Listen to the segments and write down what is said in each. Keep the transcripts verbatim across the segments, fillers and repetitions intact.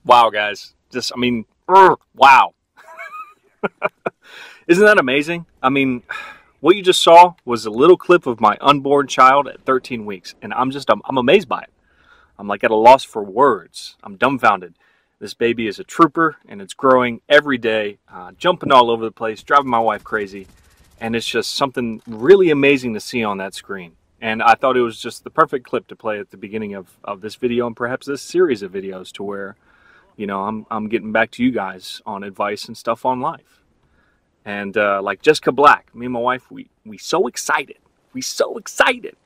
Wow, guys. Just, I mean, er, wow. Isn't that amazing? I mean, what you just saw was a little clip of my unborn child at thirteen weeks, and I'm just, I'm, I'm amazed by it. I'm like at a loss for words. I'm dumbfounded. This baby is a trooper, and it's growing every day, uh, jumping all over the place, driving my wife crazy, and it's just something really amazing to see on that screen. And I thought it was just the perfect clip to play at the beginning of, of this video, and perhaps this series of videos, to where, you know, I'm, I'm getting back to you guys on advice and stuff on life. And uh, like Jessica Black, me and my wife, we, we so excited. We so excited.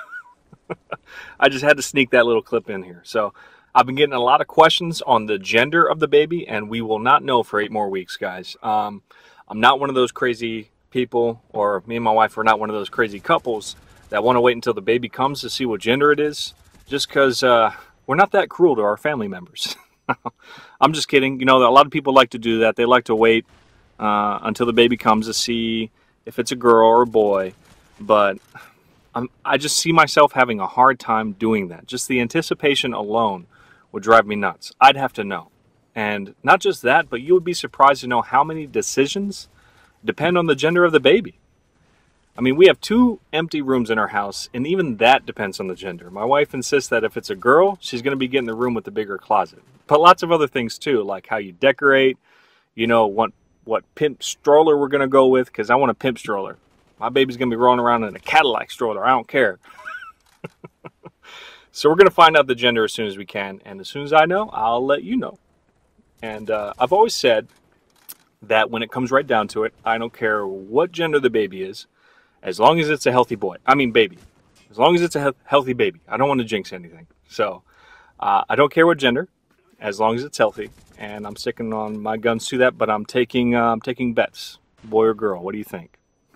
I just had to sneak that little clip in here. So I've been getting a lot of questions on the gender of the baby, and we will not know for eight more weeks, guys. Um, I'm not one of those crazy people, or me and my wife are not one of those crazy couples that want to wait until the baby comes to see what gender it is, just because uh, we're not that cruel to our family members. I'm just kidding. You know, a lot of people like to do that. They like to wait uh, until the baby comes to see if it's a girl or a boy. But I'm, I just see myself having a hard time doing that. Just the anticipation alone would drive me nuts. I'd have to know. And not just that, but you would be surprised to know how many decisions depend on the gender of the baby. I mean, we have two empty rooms in our house, and even that depends on the gender. My wife insists that if it's a girl, she's going to be getting the room with the bigger closet. But lots of other things too, like how you decorate, you know, what, what pimp stroller we're going to go with, because I want a pimp stroller. My baby's going to be rolling around in a Cadillac stroller. I don't care. So we're going to find out the gender as soon as we can, and as soon as I know, I'll let you know. And uh, I've always said that when it comes right down to it, I don't care what gender the baby is, as long as it's a healthy boy. I mean baby. As long as it's a he healthy baby. I don't want to jinx anything. So uh, I don't care what gender, as long as it's healthy. And I'm sticking on my guns to that, but I'm taking, uh, I'm taking bets. Boy or girl, what do you think?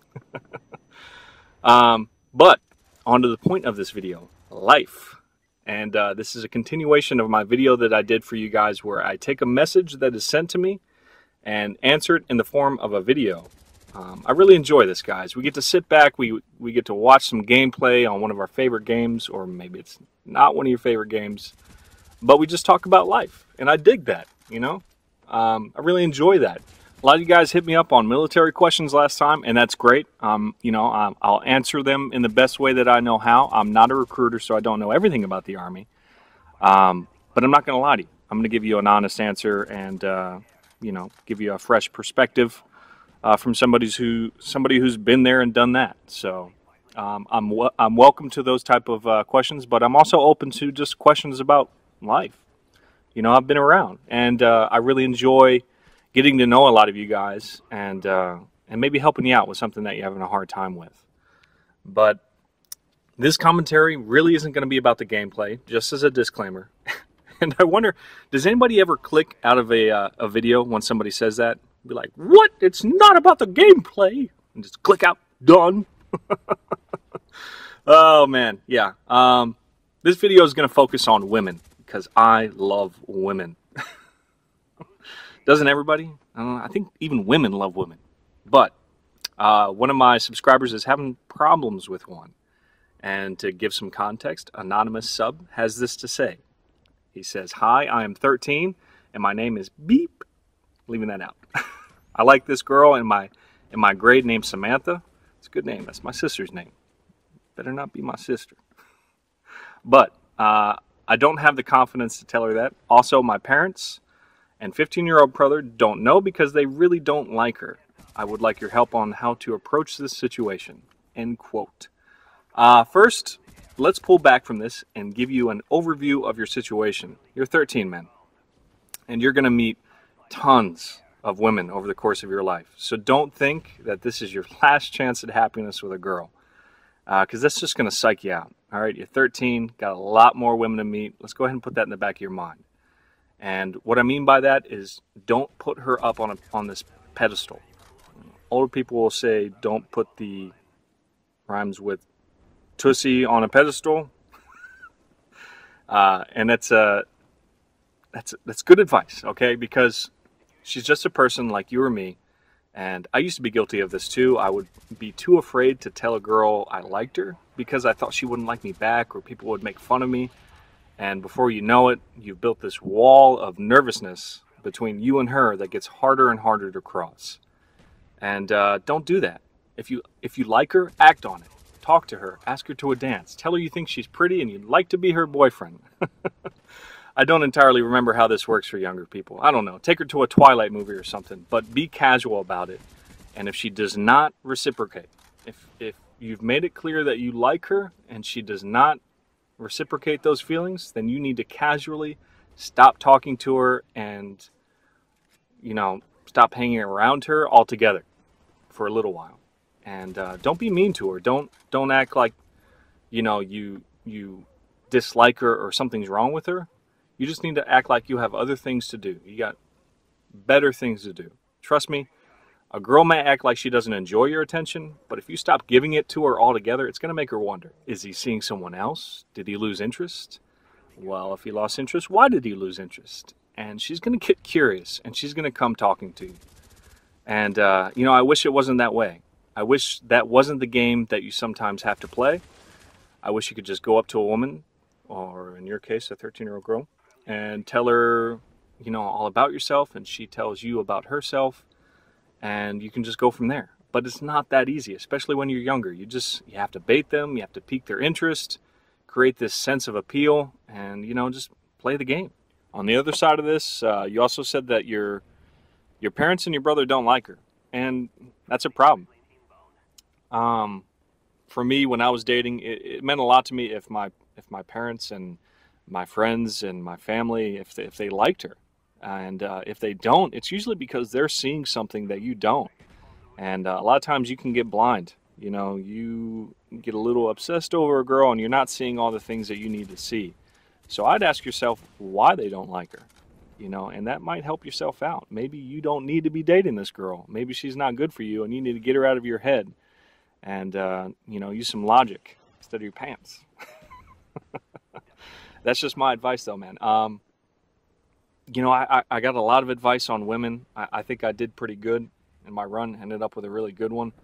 um, but on to the point of this video, life. And uh, this is a continuation of my video that I did for you guys, where I take a message that is sent to me and answer it in the form of a video. Um, I really enjoy this, guys. We get to sit back, we, we get to watch some gameplay on one of our favorite games, or maybe it's not one of your favorite games, but we just talk about life, and I dig that, you know? Um, I really enjoy that. A lot of you guys hit me up on military questions last time, and that's great. Um, you know, um, I'll answer them in the best way that I know how. I'm not a recruiter, so I don't know everything about the Army, um, but I'm not going to lie to you. I'm going to give you an honest answer and, uh, you know, give you a fresh perspective Uh, from somebody who somebody who's been there and done that. So um, I'm I'm welcome to those type of uh, questions, but I'm also open to just questions about life. You know, I've been around, and uh, I really enjoy getting to know a lot of you guys, and uh, and maybe helping you out with something that you're having a hard time with. But this commentary really isn't going to be about the gameplay, just as a disclaimer. And I wonder, does anybody ever click out of a uh, a video when somebody says that? Be like, what? It's not about the gameplay. And just click out. Done. Oh, man. Yeah. Um, this video is going to focus on women, because I love women. Doesn't everybody? Uh, I think even women love women. But uh, one of my subscribers is having problems with one. And to give some context, Anonymous Sub has this to say. He says, hi, I am thirteen, and my name is Beep. Leaving that out. I like this girl in my in my grade named Samantha. It's a good name. That's my sister's name. Better not be my sister. But uh, I don't have the confidence to tell her that. Also, my parents and fifteen-year-old brother don't know, because they really don't like her. I would like your help on how to approach this situation. End quote. Uh, first, let's pull back from this and give you an overview of your situation. You're thirteen, man. And you're going to meet tons of women over the course of your life. So don't think that this is your last chance at happiness with a girl, because uh, that's just going to psych you out. All right, you're thirteen, got a lot more women to meet. Let's go ahead and put that in the back of your mind. And what I mean by that is, don't put her up on a, on this pedestal. Older people will say, don't put the rhymes with Tussie on a pedestal. uh, and that's uh, that's that's good advice, okay? Because she's just a person like you or me, and I used to be guilty of this too. I would be too afraid to tell a girl I liked her, because I thought she wouldn't like me back, or people would make fun of me. And before you know it, you've built this wall of nervousness between you and her that gets harder and harder to cross. And uh, don't do that. If you if you like her, act on it. Talk to her. Ask her to a dance. Tell her you think she's pretty and you'd like to be her boyfriend. I don't entirely remember how this works for younger people. I don't know. Take her to a Twilight movie or something, but be casual about it. And if she does not reciprocate, if if you've made it clear that you like her and she does not reciprocate those feelings, then you need to casually stop talking to her and, you know, stop hanging around her altogether for a little while. And uh, don't be mean to her. Don't don't act like, you know, you you dislike her or something's wrong with her. You just need to act like you have other things to do. You got better things to do. Trust me, a girl may act like she doesn't enjoy your attention, but if you stop giving it to her altogether, it's going to make her wonder. Is he seeing someone else? Did he lose interest? Well, if he lost interest, why did he lose interest? And she's going to get curious, and she's going to come talking to you. And, uh, you know, I wish it wasn't that way. I wish that wasn't the game that you sometimes have to play. I wish you could just go up to a woman, or in your case, a thirteen-year-old girl, and tell her, you know, all about yourself, and she tells you about herself, and you can just go from there. But it's not that easy, especially when you're younger. You just, you have to bait them, you have to pique their interest, create this sense of appeal, and, you know, just play the game. On the other side of this, uh, you also said that your your parents and your brother don't like her, and that's a problem. Um, for me, when I was dating, it, it meant a lot to me if my if my parents and my friends and my family, if they, if they liked her. And uh, if they don't, it's usually because they're seeing something that you don't. And uh, a lot of times you can get blind. You know, you get a little obsessed over a girl and you're not seeing all the things that you need to see. So I'd ask yourself why they don't like her. You know, and that might help yourself out. Maybe you don't need to be dating this girl. Maybe she's not good for you and you need to get her out of your head. And, uh, you know, use some logic instead of your pants. That's just my advice, though, man. Um, you know, I, I, I got a lot of advice on women. I, I think I did pretty good in my run. Ended up with a really good one.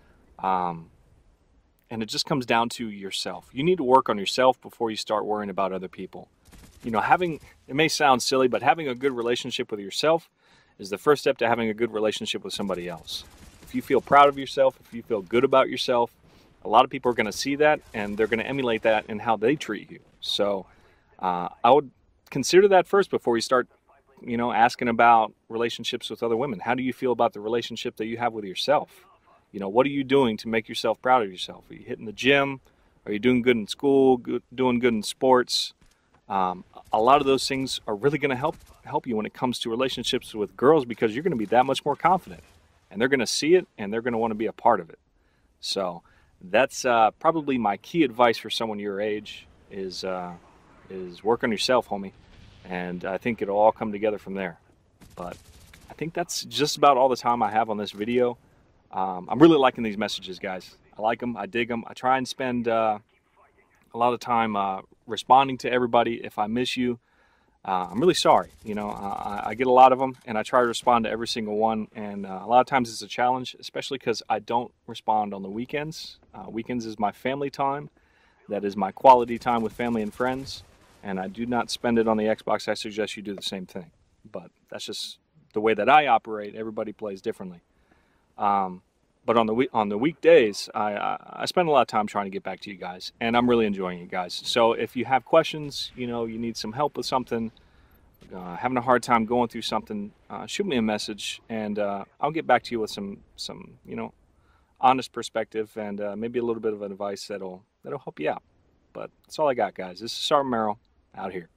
Um, and it just comes down to yourself. You need to work on yourself before you start worrying about other people. You know, having, it may sound silly, but having a good relationship with yourself is the first step to having a good relationship with somebody else. If you feel proud of yourself, if you feel good about yourself, a lot of people are going to see that and they're going to emulate that in how they treat you. So uh, I would consider that first before you start, you know, asking about relationships with other women. How do you feel about the relationship that you have with yourself? You know, what are you doing to make yourself proud of yourself? Are you hitting the gym? Are you doing good in school, good, doing good in sports? Um, a lot of those things are really going to help help you when it comes to relationships with girls because you're going to be that much more confident. And they're going to see it, and they're going to want to be a part of it. So that's uh, probably my key advice for someone your age is uh, is work on yourself, homie. And I think it'll all come together from there. But I think that's just about all the time I have on this video. Um, I'm really liking these messages, guys. I like them. I dig them. I try and spend uh, a lot of time uh, responding to everybody. If I miss you, Uh, I'm really sorry. You know, uh, I get a lot of them, and I try to respond to every single one. And uh, a lot of times it's a challenge, especially because I don't respond on the weekends. Uh, weekends is my family time. That is my quality time with family and friends. And I do not spend it on the Xbox. I suggest you do the same thing. But that's just the way that I operate. Everybody plays differently. Um, but on the week on the weekdays, I, I, I spend a lot of time trying to get back to you guys, and I'm really enjoying it, guys. So if you have questions, you know, you need some help with something, uh, having a hard time going through something, uh, shoot me a message, and uh, I'll get back to you with some some you know, honest perspective and uh, maybe a little bit of advice that'll that'll help you out. But that's all I got, guys. This is Sergeant Merrill out here.